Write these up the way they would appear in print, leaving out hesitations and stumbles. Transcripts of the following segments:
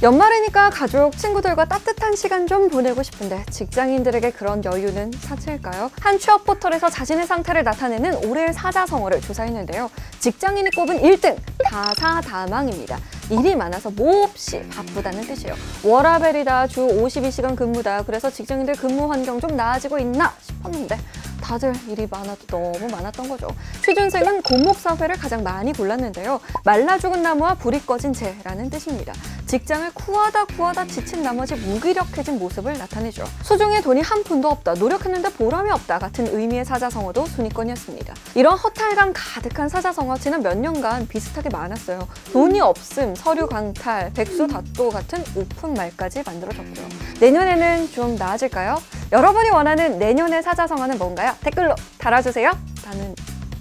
연말이니까 가족, 친구들과 따뜻한 시간 좀 보내고 싶은데 직장인들에게 그런 여유는 사치일까요? 한 취업 포털에서 자신의 상태를 나타내는 올해의 사자성어를 조사했는데요. 직장인이 꼽은 1등, 다사다망입니다. 일이 많아서 몹시 바쁘다는 뜻이에요. 워라밸이다, 주 52시간 근무다. 그래서 직장인들 근무 환경 좀 나아지고 있나 싶었는데 다들 일이 많아도 너무 많았던 거죠. 취준생은 곤목사회를 가장 많이 골랐는데요. 말라 죽은 나무와 불이 꺼진 재라는 뜻입니다. 직장을 구하다 지친 나머지 무기력해진 모습을 나타내죠. 수중에 돈이 한 푼도 없다, 노력했는데 보람이 없다 같은 의미의 사자성어도 순위권이었습니다. 이런 허탈감 가득한 사자성어 지난 몇 년간 비슷하게 많았어요. 돈이 없음, 서류 강탈, 백수다또 같은 우픈 말까지 만들어졌고요. 내년에는 좀 나아질까요? 여러분이 원하는 내년의 사자성어는 뭔가요? 댓글로 달아주세요. 나는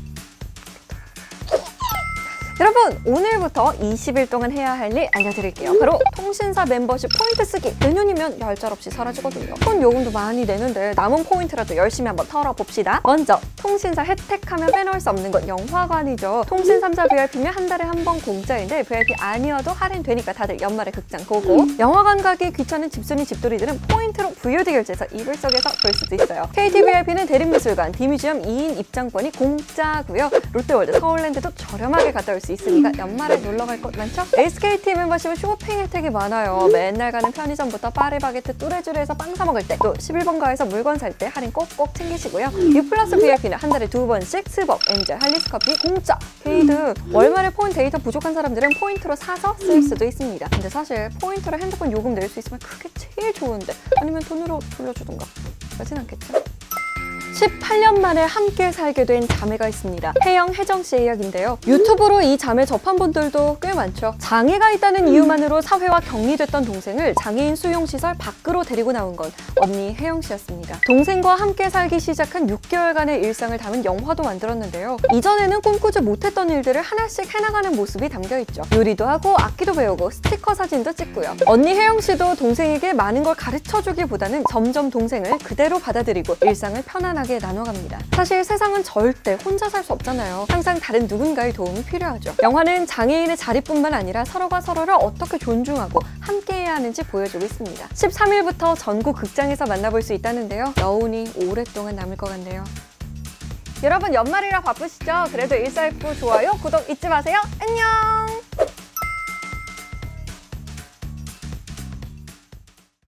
여러분, 오늘부터 20일 동안 해야 할 일 알려드릴게요. 바로 통신사 멤버십 포인트 쓰기. 내년이면 얄짤없이 사라지거든요. 폰 요금도 많이 내는데 남은 포인트라도 열심히 한번 털어봅시다. 먼저 통신사 혜택하면 빼놓을 수 없는 건 영화관이죠. 통신 3자 VIP면 한 달에 한 번 공짜인데 VIP 아니어도 할인되니까 다들 연말에 극장 고고. 영화관 가기 귀찮은 집순이 집돌이들은 포인트로 VOD 결제해서 이불 속에서 볼 수도 있어요. KT VIP는 대림미술관, 디뮤지엄 2인 입장권이 공짜고요. 롯데월드, 서울랜드도 저렴하게 갔다 올 수 있으니까 연말에 놀러 갈 곳 많죠? SKT 멤버십은 쇼핑 혜택이 많아요. 맨날 가는 편의점부터 파리바게트, 뚜레쥬르에서 빵 사 먹을 때, 또 11번가에서 물건 살 때 할인 꼭꼭 챙기시고요. U+ VIP는 한 달에 2번씩 스벅, 엔젤, 할리스커피 공짜! 게이드! 월말에 폰 데이터 부족한 사람들은 포인트로 사서 쓸 수도 있습니다. 근데 사실 포인트로 핸드폰 요금 낼 수 있으면 그게 제일 좋은데, 아니면 돈으로 돌려주던가 그러진 않겠죠? 18년 만에 함께 살게 된 자매가 있습니다. 혜영, 혜정 씨의 이야기인데요. 유튜브로 이 자매 접한 분들도 꽤 많죠. 장애가 있다는 이유만으로 사회와 격리됐던 동생을 장애인 수용시설 밖으로 데리고 나온 건 언니 혜영 씨였습니다. 동생과 함께 살기 시작한 6개월간의 일상을 담은 영화도 만들었는데요. 이전에는 꿈꾸지 못했던 일들을 하나씩 해나가는 모습이 담겨있죠. 요리도 하고 악기도 배우고 스티커 사진도 찍고요. 언니 혜영 씨도 동생에게 많은 걸 가르쳐주기보다는 점점 동생을 그대로 받아들이고 일상을 편안하게 나눠갑니다. 사실 세상은 절대 혼자 살 수 없잖아요. 항상 다른 누군가의 도움이 필요하죠. 영화는 장애인의 자리뿐만 아니라 서로가 서로를 어떻게 존중하고 함께해야 하는지 보여주고 있습니다. 13일부터 전국 극장에서 만나볼 수 있다는데요. 여운이 오랫동안 남을 것 같네요. 여러분, 연말이라 바쁘시죠? 그래도 149 좋아요, 구독 잊지 마세요. 안녕!